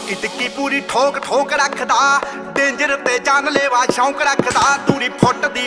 ਟਿੱਕੀ ਟਿੱਕੀ ਪੂਰੀ ਠੋਕ ਠੋਕ ਰੱਖਦਾ, ਡੇਂਜਰ ਤੇ ਜਾਨ ਲੈਵਾ ਸ਼ੌਂਕ ਰੱਖਦਾ। ਦੂਰੀ ਫੁੱਟ ਦੀ